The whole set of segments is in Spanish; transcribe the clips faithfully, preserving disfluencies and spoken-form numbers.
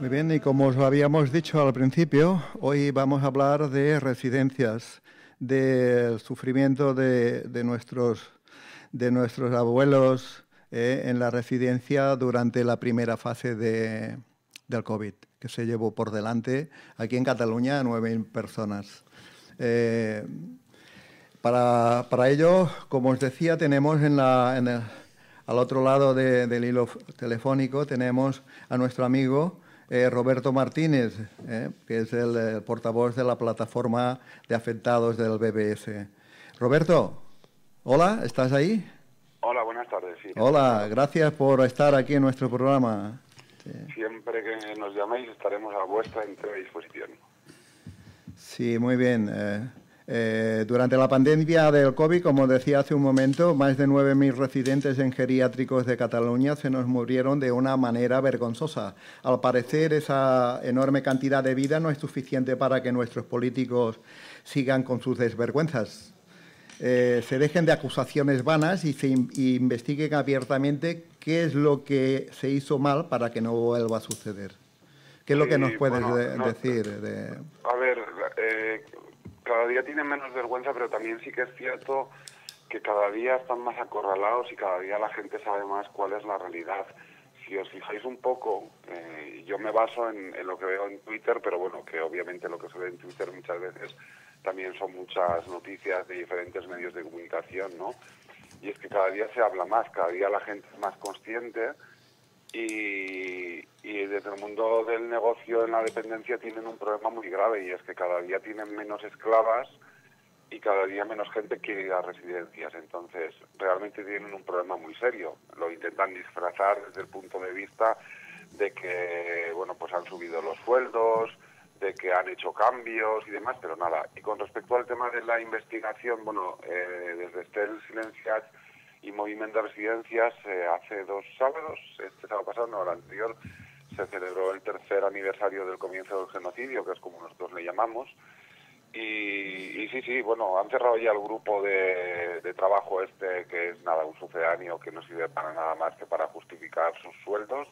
Muy bien, y como os habíamos dicho al principio, hoy vamos a hablar de residencias, del sufrimiento de, de, nuestros, de nuestros abuelos eh, en la residencia durante la primera fase de, del COVID, que se llevó por delante aquí en Cataluña a nueve mil personas. Eh, para, para ello, como os decía, tenemos en la, en el, al otro lado de, del hilo telefónico tenemos a nuestro amigo eh, Roberto Martínez, eh, que es el, el portavoz de la plataforma de afectados del B B S. Roberto, hola, ¿estás ahí? Hola, buenas tardes. Sí. Hola, gracias por estar aquí en nuestro programa. Sí. Siempre que nos llaméis estaremos a vuestra entera disposición. Sí, muy bien. Eh, eh, durante la pandemia del COVID, como decía hace un momento, más de nueve mil residentes en geriátricos de Cataluña se nos murieron de una manera vergonzosa. Al parecer, esa enorme cantidad de vida no es suficiente para que nuestros políticos sigan con sus desvergüenzas. Eh, se dejen de acusaciones vanas y se in y investiguen abiertamente qué es lo que se hizo mal para que no vuelva a suceder. ¿Qué es lo que nos puedes bueno, de, no, decir? De... A ver, eh, cada día tienen menos vergüenza, pero también sí que es cierto que cada día están más acorralados y cada día la gente sabe más cuál es la realidad. Si os fijáis un poco, eh, yo me baso en, en lo que veo en Twitter, pero bueno, que obviamente lo que se ve en Twitter muchas veces también son muchas noticias de diferentes medios de comunicación, ¿no? Y es que cada día se habla más, cada día la gente es más consciente y, y desde el mundo del negocio en la dependencia tienen un problema muy grave y es que cada día tienen menos esclavas y cada día menos gente quiere ir a residencias. Entonces, realmente tienen un problema muy serio. Lo intentan disfrazar desde el punto de vista de que, bueno, pues han subido los sueldos, de que han hecho cambios y demás, pero nada. Y con respecto al tema de la investigación, bueno, eh, desde Estel Silenciats y Movimiento de Residencias, eh, hace dos sábados, este sábado pasado, no, el anterior, se celebró el tercer aniversario del comienzo del genocidio, que es como nosotros le llamamos, y, y sí, sí, bueno, han cerrado ya el grupo de, de trabajo este, que es nada, un sucedáneo que no sirve para nada más que para justificar sus sueldos.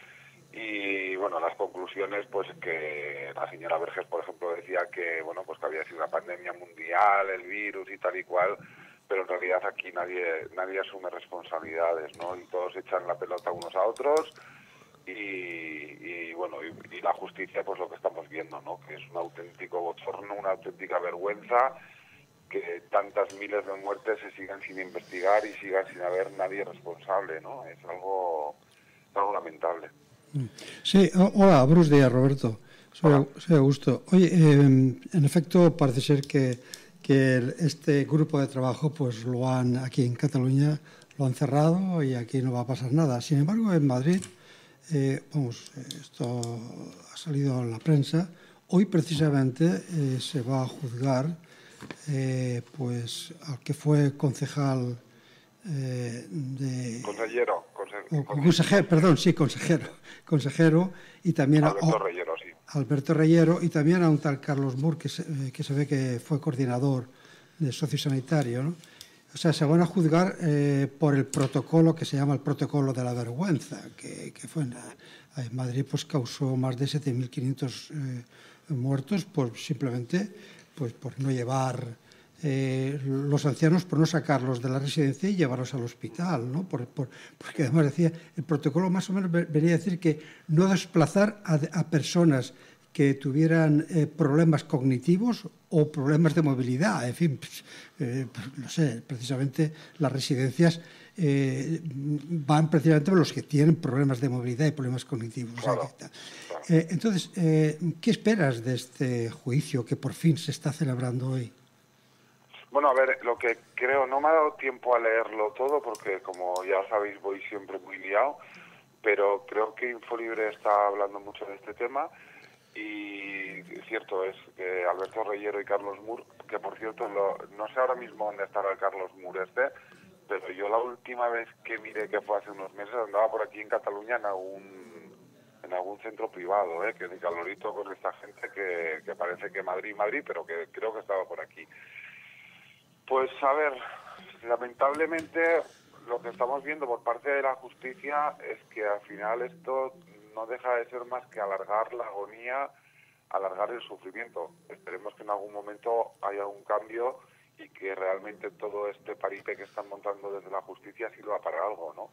Y bueno, las conclusiones, pues que la señora Verges, por ejemplo, decía que bueno, pues que había sido una pandemia mundial, el virus y tal y cual, pero en realidad aquí nadie nadie asume responsabilidades, ¿no? Y todos echan la pelota unos a otros y, y bueno, y, y la justicia, pues lo que estamos viendo, ¿no? Que es un auténtico bochorno, una auténtica vergüenza que tantas miles de muertes se sigan sin investigar y sigan sin haber nadie responsable, ¿no? Es algo, es algo lamentable. Sí, hola, buenos días, Roberto. Soy, soy Augusto. Oye, eh, en efecto, parece ser que, que este grupo de trabajo, pues lo han, aquí en Cataluña, lo han cerrado y aquí no va a pasar nada. Sin embargo, en Madrid, eh, vamos, esto ha salido en la prensa, hoy precisamente eh, se va a juzgar, eh, pues, al que fue concejal eh, de... Consejero. O, consejero, perdón, sí, consejero, consejero y también Alberto a, Reyero, sí. Alberto Reyero y también a un tal Carlos Mur que se, que se ve que fue coordinador de sociosanitario, ¿no? O sea, se van a juzgar eh, por el protocolo que se llama el protocolo de la vergüenza, que, que fue en, en Madrid, pues causó más de siete mil quinientos eh, muertos por simplemente, pues por no llevar Eh, los ancianos, por no sacarlos de la residencia y llevarlos al hospital, ¿no? Por, por, porque además decía, el protocolo más o menos venía a decir que no desplazar a, a personas que tuvieran eh, problemas cognitivos o problemas de movilidad, en fin, pues, eh, pues, no sé, precisamente las residencias eh, van precisamente por los que tienen problemas de movilidad y problemas cognitivos. Claro, o sea, claro. Eh, entonces, eh, ¿qué esperas de este juicio que por fin se está celebrando hoy? Bueno, a ver, lo que creo, no me ha dado tiempo a leerlo todo porque, como ya sabéis, voy siempre muy liado, pero creo que Infolibre está hablando mucho de este tema y cierto es que Alberto Reyero y Carlos Mur, que por cierto, lo, no sé ahora mismo dónde estará el Carlos Mur este, pero yo la última vez que miré, que fue hace unos meses, andaba por aquí en Cataluña en algún, en algún centro privado, ¿eh? Que ni calorito con esta gente que, que parece que Madrid, Madrid, pero que creo que estaba por aquí. Pues a ver, lamentablemente lo que estamos viendo por parte de la justicia es que al final esto no deja de ser más que alargar la agonía, alargar el sufrimiento. Esperemos que en algún momento haya un cambio y que realmente todo este paripé que están montando desde la justicia sirva para algo, ¿no?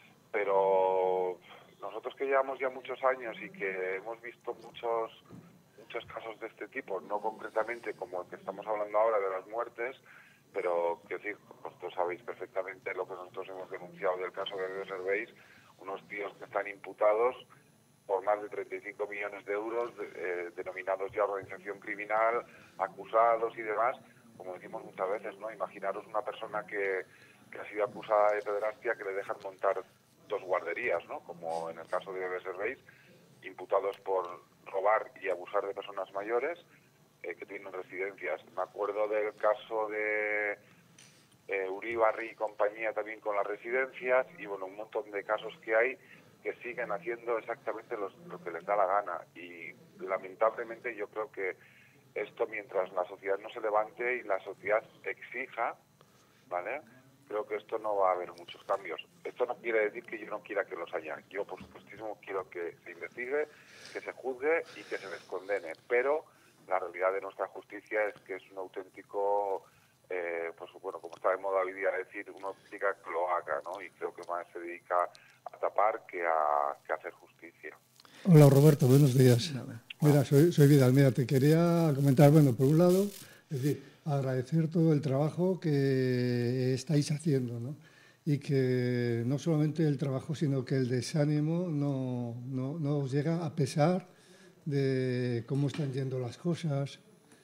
Pero nosotros que llevamos ya muchos años y que hemos visto muchos muchos casos de este tipo, no concretamente como el que estamos hablando ahora de las muertes, pero que decir, vosotros sabéis perfectamente lo que nosotros hemos denunciado del caso de Becerril, unos tíos que están imputados por más de treinta y cinco millones de euros, de, eh, denominados ya organización criminal, acusados y demás, como decimos muchas veces, ¿no? Imaginaros una persona que, que ha sido acusada de pederastia que le dejan montar dos guarderías, ¿no? Como en el caso de Becerril, imputados por robar y abusar de personas mayores eh, que tienen residencias. Me acuerdo del caso de eh, Uribarri y compañía también con las residencias y bueno, un montón de casos que hay que siguen haciendo exactamente los, lo que les da la gana y lamentablemente yo creo que esto mientras la sociedad no se levante y la sociedad exija, ¿vale?, creo que esto no va a haber muchos cambios. Esto no quiere decir que yo no quiera que los haya. Yo, por supuestísimo, quiero que se investigue, que se juzgue y que se les condene. Pero la realidad de nuestra justicia es que es un auténtico, eh, pues bueno, como está de moda hoy día decir, una auténtica cloaca, ¿no? Y creo que más se dedica a tapar que a, que a hacer justicia. Hola, Roberto, buenos días. Mira, soy, soy Vidal. Mira, te quería comentar, bueno, por un lado, es decir, agradecer todo el trabajo que estáis haciendo, ¿no? Y que no solamente el trabajo, sino que el desánimo no, no, no os llega a pesar de cómo están yendo las cosas,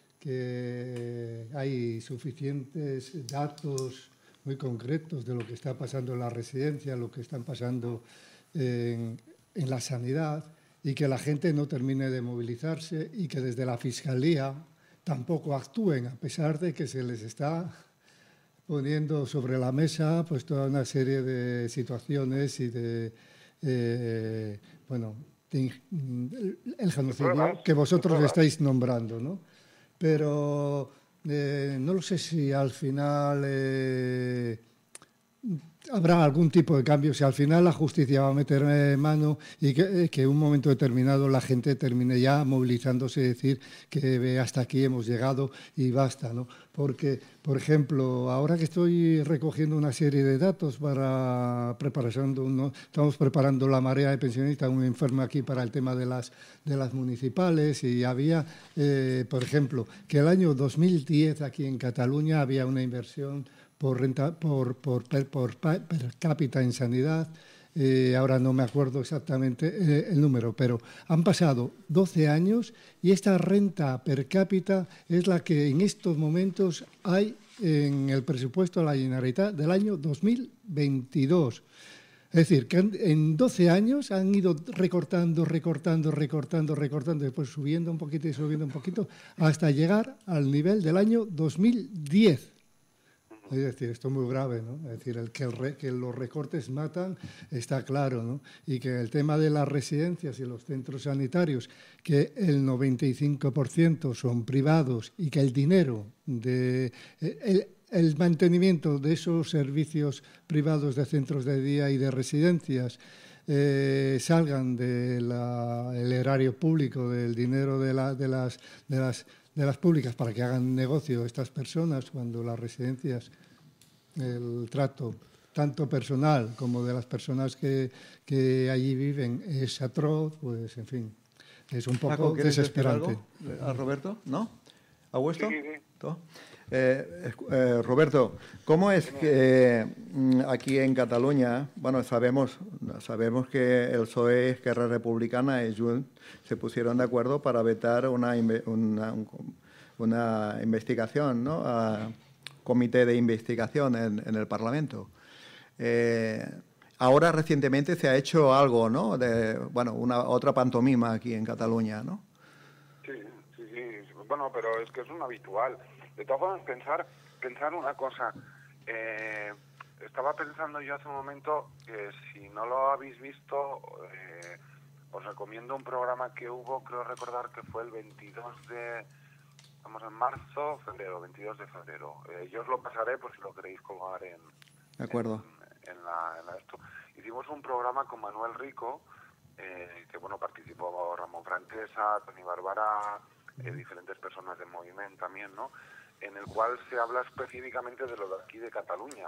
que hay suficientes datos muy concretos de lo que está pasando en la residencia, lo que están pasando en, en la sanidad, y que la gente no termine de movilizarse y que desde la Fiscalía tampoco actúen, a pesar de que se les está poniendo sobre la mesa pues toda una serie de situaciones y de, eh, bueno, de, el genocidio que vosotros estáis nombrando, ¿no? Pero eh, no lo sé si al final eh, habrá algún tipo de cambio, si al final la justicia va a meter mano y que, que en un momento determinado la gente termine ya movilizándose y decir que hasta aquí hemos llegado y basta, ¿no? Porque, por ejemplo, ahora que estoy recogiendo una serie de datos para preparando, ¿no? Estamos preparando la marea de pensionistas, un informe aquí para el tema de las, de las municipales y había, eh, por ejemplo, que el año dos mil diez aquí en Cataluña había una inversión por renta por, por, por, por per cápita en sanidad, eh, ahora no me acuerdo exactamente eh, el número, pero han pasado doce años y esta renta per cápita es la que en estos momentos hay en el presupuesto de la Generalitat del año dos mil veintidós. Es decir, que en doce años han ido recortando, recortando, recortando, recortando, después subiendo un poquito y subiendo un poquito, hasta llegar al nivel del año dos mil diez. Es decir, esto es muy grave, ¿no? Es decir, el que, el re, que los recortes matan está claro, ¿no? Y que el tema de las residencias y los centros sanitarios, que el noventa y cinco por ciento son privados y que el dinero de... El, el mantenimiento de esos servicios privados de centros de día y de residencias eh, salgan del erario público, del dinero de, la, de, las, de, las, de las públicas para que hagan negocio estas personas, cuando las residencias, el trato tanto personal como de las personas que, que allí viven es atroz, pues en fin, es un poco Paco, desesperante. Decir algo a Roberto? ¿No? ¿A vuestro? Sí, sí, sí. Eh, eh, Roberto, ¿cómo es que eh, aquí en Cataluña, bueno, sabemos sabemos que el P S O E, Esquerra Republicana y Junts se pusieron de acuerdo para vetar una, una, una investigación, ¿no? A comité de investigación en, en el Parlamento. Eh, ahora recientemente se ha hecho algo, ¿no? De, bueno, una otra pantomima aquí en Cataluña, ¿no? Sí, sí, sí. Bueno, pero es que es un habitual. De todas formas, pensar, pensar una cosa. Eh, estaba pensando yo hace un momento que si no lo habéis visto, eh, os recomiendo un programa que hubo, creo recordar que fue el veintidós de... Estamos en marzo, febrero, veintidós de febrero. Eh, yo os lo pasaré por si lo queréis colgar en... De acuerdo. En, en, la, en la esto. Hicimos un programa con Manuel Rico, eh, que bueno, participó Ramón Franquesa, Toni Barbara, eh, diferentes personas del movimiento también, ¿no? En el cual se habla específicamente de lo de aquí de Cataluña.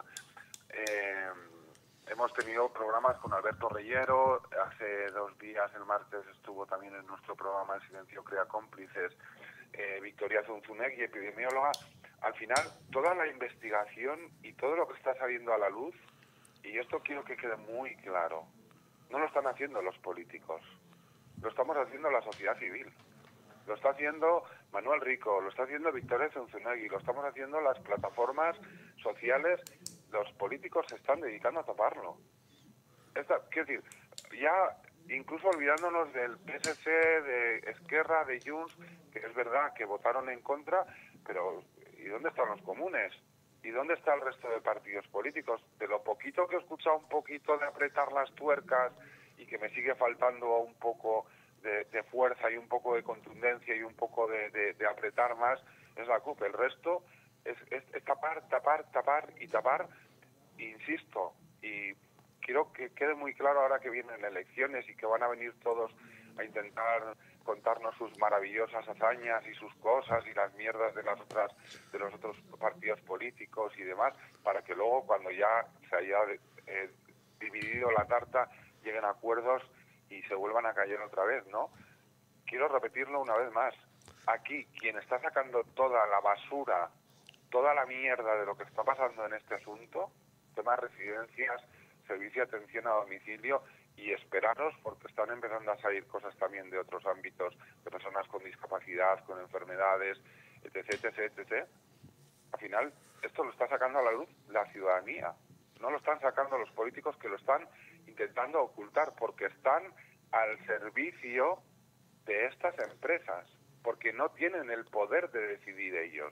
Eh, hemos tenido programas con Alberto Reyero, hace dos días, el martes, estuvo también en nuestro programa El Silencio Crea Cómplices, eh, Victoria Zunzunegui, epidemióloga. Al final, toda la investigación y todo lo que está saliendo a la luz, y esto quiero que quede muy claro, no lo están haciendo los políticos, lo estamos haciendo la sociedad civil. Lo está haciendo Manuel Rico, lo está haciendo Victoria Zunzunegui, lo estamos haciendo las plataformas sociales. Los políticos se están dedicando a taparlo. Esta, quiero decir, ya incluso olvidándonos del P S C, de Esquerra, de Junts, que es verdad que votaron en contra, pero ¿y dónde están los comunes? ¿Y dónde está el resto de partidos políticos? De lo poquito que he escuchado un poquito de apretar las tuercas y que me sigue faltando un poco de, de fuerza y un poco de contundencia y un poco de, de, de apretar más, es la C U P. El resto es, es, es tapar, tapar, tapar y tapar. Insisto, y quiero que quede muy claro ahora que vienen elecciones y que van a venir todos a intentar contarnos sus maravillosas hazañas y sus cosas y las mierdas de las otras de los otros partidos políticos y demás, para que luego cuando ya se haya eh, dividido la tarta lleguen a acuerdos y se vuelvan a caer otra vez, ¿no? Quiero repetirlo una vez más. Aquí quien está sacando toda la basura, toda la mierda de lo que está pasando en este asunto, temas de residencias, servicio de atención a domicilio, y esperaros porque están empezando a salir cosas también de otros ámbitos, de personas con discapacidad, con enfermedades, etc, etc, etcétera. Al final, esto lo está sacando a la luz la ciudadanía, no lo están sacando los políticos, que lo están intentando ocultar porque están al servicio de estas empresas, porque no tienen el poder de decidir ellos.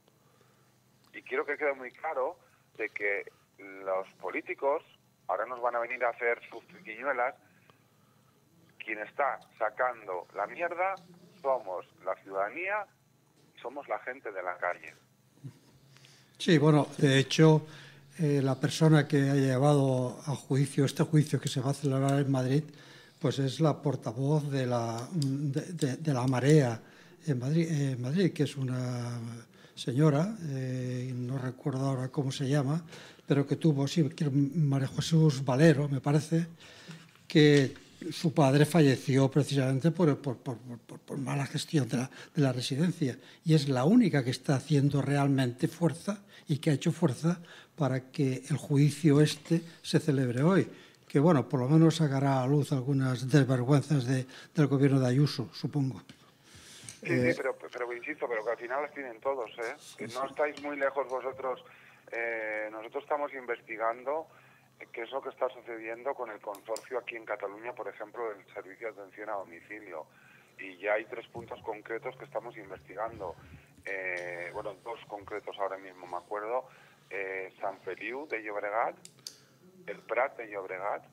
Y quiero que quede muy claro de que los políticos ahora nos van a venir a hacer sus triquiñuelas. Quien está sacando la mierda somos la ciudadanía y somos la gente de la calle. Sí, bueno, de hecho, eh, la persona que ha llevado a juicio este juicio que se va a celebrar en Madrid, pues es la portavoz de la, de, de, de la Marea en Madrid, en Madrid, que es una señora, eh, no recuerdo ahora cómo se llama, pero que tuvo, sí, María Jesús Valero, me parece, que su padre falleció precisamente por, por, por, por, por mala gestión de la, de la residencia, y es la única que está haciendo realmente fuerza y que ha hecho fuerza para que el juicio este se celebre hoy, que bueno, por lo menos sacará a luz algunas desvergüenzas de, del gobierno de Ayuso, supongo. Sí, eh, sí, pero, pero insisto, pero que al final las tienen todos, ¿eh? Que no estáis muy lejos vosotros. Eh, nosotros estamos investigando qué es lo que está sucediendo con el consorcio aquí en Cataluña, por ejemplo, del servicio de atención a domicilio. Y ya hay tres puntos concretos que estamos investigando. Eh, bueno, dos concretos ahora mismo me acuerdo. Eh, Sant Feliu de Llobregat, el Prat de Llobregat,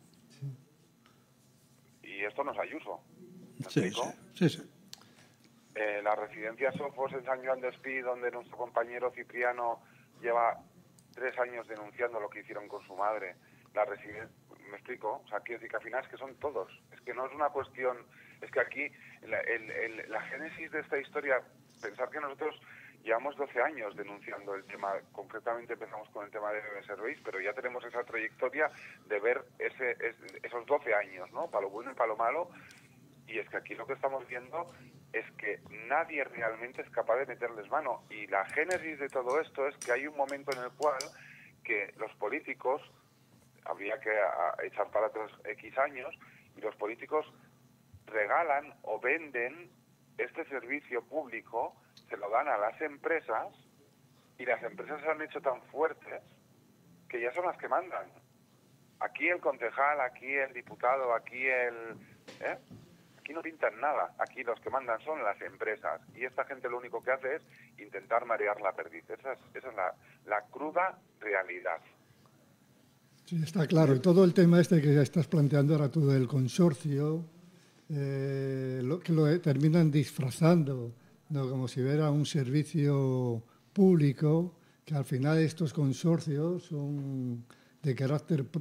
y esto no es Ayuso. ¿Me sí, explico? Sí, sí, sí. Eh, la residencia Sofos en San Joan d'Espí, donde nuestro compañero Cipriano lleva tres años denunciando lo que hicieron con su madre. La residencia, me explico, o sea, quiero decir que al final es que son todos. Es que no es una cuestión, es que aquí la, el, el, la génesis de esta historia, pensar que nosotros llevamos doce años denunciando el tema, concretamente empezamos con el tema de Bebe Serveis, pero ya tenemos esa trayectoria de ver ese, es, esos doce años, ¿no? Para lo bueno y para lo malo. Y es que aquí lo que estamos viendo es que nadie realmente es capaz de meterles mano. Y la génesis de todo esto es que hay un momento en el cual que los políticos, habría que a, echar para atrás X años, y los políticos regalan o venden este servicio público, se lo dan a las empresas, y las empresas se han hecho tan fuertes que ya son las que mandan. Aquí el concejal, aquí el diputado, aquí el... ¿eh? Aquí no pintan nada, aquí los que mandan son las empresas, y esta gente lo único que hace es intentar marear la perdiz. Esa es, esa es la, la cruda realidad. Sí, está claro. Y todo el tema este que estás planteando ahora tú del consorcio, eh, lo, que lo terminan disfrazando, ¿no? Como si fuera un servicio público, que al final estos consorcios son de carácter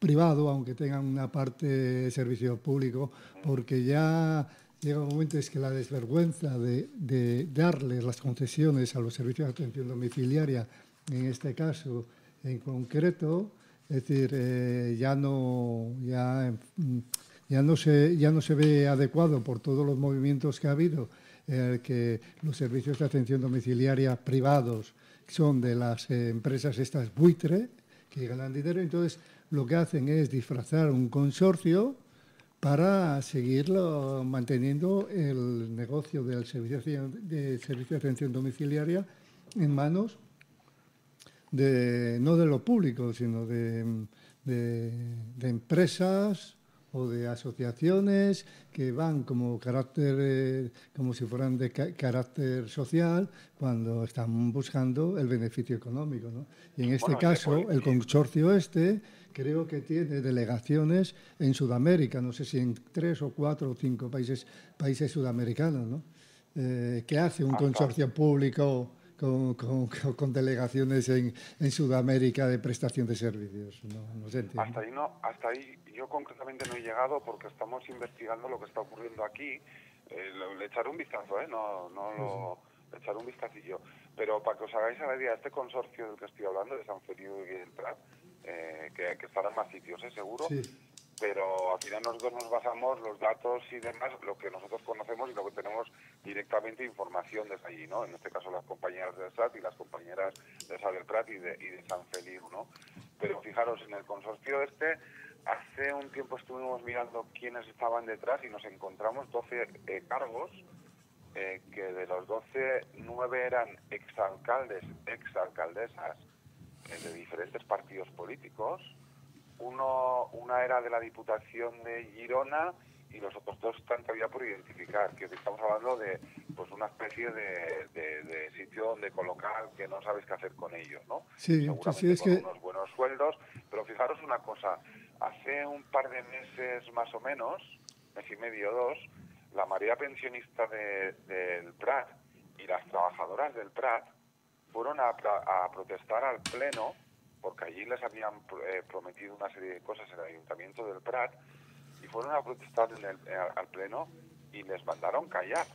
privado, aunque tengan una parte de servicio público, porque ya llega un momento es que la desvergüenza de, de darles las concesiones a los servicios de atención domiciliaria, en este caso en concreto, es decir, eh, ya no ya, ya no se ya no se ve adecuado por todos los movimientos que ha habido, eh, que los servicios de atención domiciliaria privados son de las eh, empresas estas buitre que ganan dinero. Entonces lo que hacen es disfrazar un consorcio para seguirlo manteniendo el negocio del servicio de, servicio de atención domiciliaria en manos de, no de lo público, sino de, de, de empresas o de asociaciones que van como carácter, eh, como si fueran de ca carácter social, cuando están buscando el beneficio económico, ¿no? Y en este bueno, caso, el consorcio este creo que tiene delegaciones en Sudamérica, no sé si en tres o cuatro o cinco países, países sudamericanos, ¿no? Eh, ¿Qué hace un consorcio público con, con, con delegaciones en, en Sudamérica de prestación de servicios? No, no se entiende. Hasta ahí no, hasta ahí yo concretamente no he llegado porque estamos investigando lo que está ocurriendo aquí. Eh, le echaré un vistazo, ¿eh? No, no lo... Le echaré un vistacillo. Pero para que os hagáis a la idea, este consorcio del que estoy hablando, de San Feliu y el Prat, eh, que, que estará en más sitios, ¿eh? Seguro, sí. Pero al final nosotros nos basamos los datos y demás, lo que nosotros conocemos y lo que tenemos directamente información desde allí, ¿no? En este caso las compañeras del S A T y las compañeras de S A del Prat y de, y de San Feliu, ¿no? Pero fijaros, en el consorcio este, hace un tiempo estuvimos mirando quiénes estaban detrás y nos encontramos doce eh, cargos, eh, que de los doce, nueve eran exalcaldes, exalcaldesas eh, de diferentes partidos políticos. Uno, una era de la Diputación de Girona y los otros dos están todavía por identificar, que estamos hablando de pues una especie de, de, de sitio donde colocar que no sabes qué hacer con ellos, ¿no? Sí, seguramente sí, es con que... unos buenos sueldos, pero fijaros una cosa, hace un par de meses más o menos, mes y medio o dos, la marea pensionista de, del Prat y las trabajadoras del Prat fueron a, a protestar al Pleno, porque allí les habían eh, prometido una serie de cosas en el Ayuntamiento del Prat, y fueron a protestar en el, eh, al Pleno y les mandaron callar.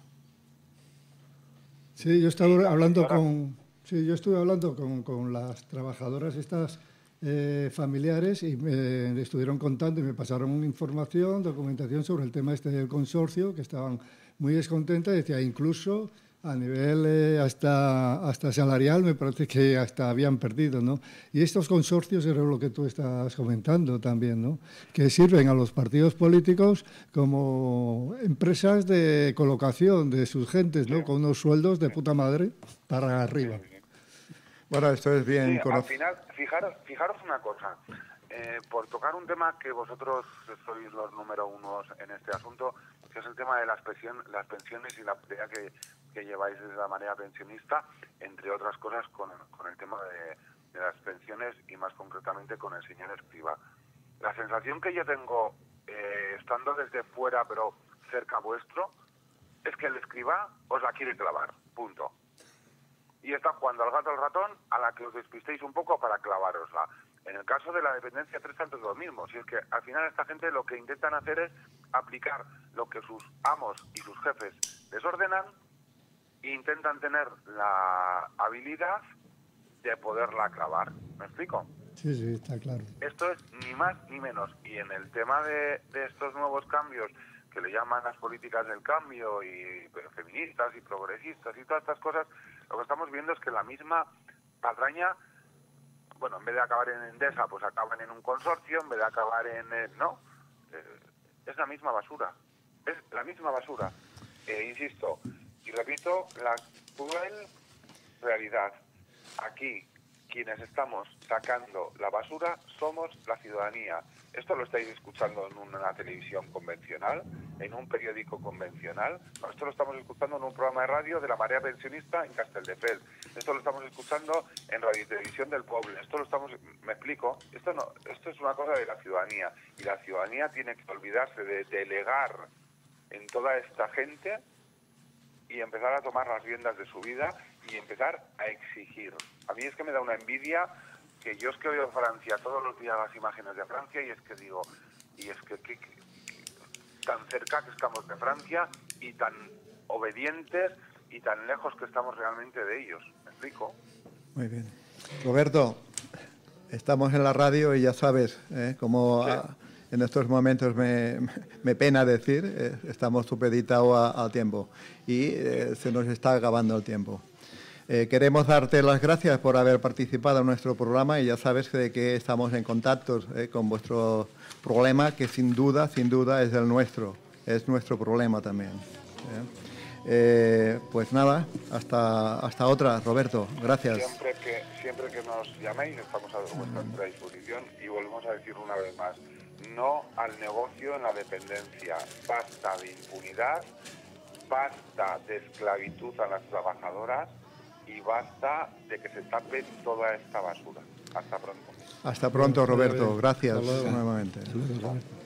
Sí, yo estaba hablando señora... con, sí, yo estuve hablando con, con las trabajadoras estas eh, familiares y me estuvieron contando y me pasaron información, documentación sobre el tema este del consorcio, que estaban muy descontentas, y decía, incluso a nivel eh, hasta, hasta salarial me parece que hasta habían perdido, ¿no? Y estos consorcios era lo que tú estás comentando también, ¿no? Que sirven a los partidos políticos como empresas de colocación de sus gentes, ¿no? Sí. Con unos sueldos de puta madre para arriba. Sí, sí, sí. Bueno, esto es bien sí, al final, fijaros, fijaros una cosa, eh, por tocar un tema que vosotros sois los número unos en este asunto, que es el tema de las, pensión, las pensiones y la pelea que, que lleváis desde la manera pensionista, entre otras cosas con, con el tema de, de las pensiones y más concretamente con el señor Escrivá. La sensación que yo tengo, eh, estando desde fuera pero cerca vuestro, es que el Escrivá os la quiere clavar, punto. Y está jugando al gato al ratón a la que os despistéis un poco para clavárosla. En el caso de la dependencia tres tantos lo mismo. Si es que al final esta gente lo que intentan hacer es aplicar lo que sus amos y sus jefes les ordenan e intentan tener la habilidad de poderla clavar. ¿Me explico? Sí, sí, está claro. Esto es ni más ni menos. Y en el tema de, de estos nuevos cambios que le llaman las políticas del cambio y feministas y progresistas y todas estas cosas, lo que estamos viendo es que la misma patraña, bueno, en vez de acabar en Endesa, pues acaban en un consorcio, en vez de acabar en... Eh, no, eh, es la misma basura, es la misma basura. Eh, insisto, y repito, la cruel realidad. Aquí, quienes estamos sacando la basura somos la ciudadanía. Esto lo estáis escuchando en una televisión convencional, en un periódico convencional. No, esto lo estamos escuchando en un programa de radio de la marea pensionista en Castelldefels. Esto lo estamos escuchando en Radio y Televisión del Pueblo. Esto lo estamos... ¿Me explico? Esto no, esto es una cosa de la ciudadanía. Y la ciudadanía tiene que olvidarse de delegar en toda esta gente y empezar a tomar las riendas de su vida y empezar a exigir. A mí es que me da una envidia que yo es que veo Francia todos los días, las imágenes de Francia, y es que digo, y es que, que, que tan cerca que estamos de Francia y tan obedientes y tan lejos que estamos realmente de ellos. ¿Me explico? Muy bien. Roberto, estamos en la radio y ya sabes, ¿eh? como sí. a, en estos momentos me, me pena decir, eh, estamos supeditados al tiempo y eh, se nos está acabando el tiempo. Eh, queremos darte las gracias por haber participado en nuestro programa y ya sabes que, que estamos en contacto eh, con vuestro problema, que sin duda, sin duda es el nuestro, es nuestro problema también. ¿eh? Eh, pues nada, hasta hasta otra, Roberto, gracias. Siempre que, siempre que nos llaméis estamos a vuestra disposición y volvemos a decir una vez más, no al negocio en la dependencia, basta de impunidad, basta de esclavitud a las trabajadoras y basta de que se tape toda esta basura. Hasta pronto. Hasta pronto, Roberto. Gracias nuevamente.